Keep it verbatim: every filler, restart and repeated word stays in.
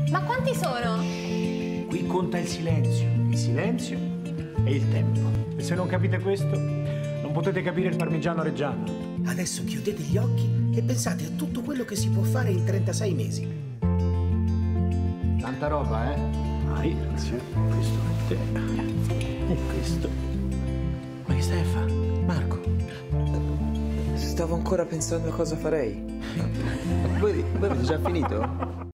Ma quanti sono? Qui conta il silenzio, il silenzio e il tempo. E se non capite questo, non potete capire il parmigiano reggiano. Adesso chiudete gli occhi e pensate a tutto quello che si può fare in trentasei mesi. Tanta roba, eh? Vai, grazie. Questo per te. E questo. Ma che stai a fare? Marco? Stavo ancora pensando a cosa farei. Voi, voi avete già finito?